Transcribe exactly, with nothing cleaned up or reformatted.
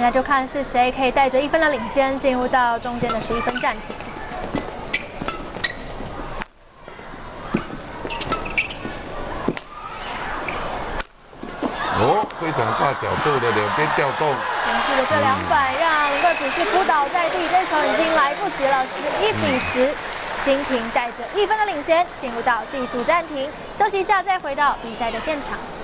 在就看是谁可以带着一分的领先，进入到中间的十一分暂停。 哦，非常大角度的两边调动， 连续的这两板让林贵普是扑倒在地，这球已经来不及了，十一比十，金廷带着一分的领先，进入到技术暂停，休息一下再回到比赛的现场。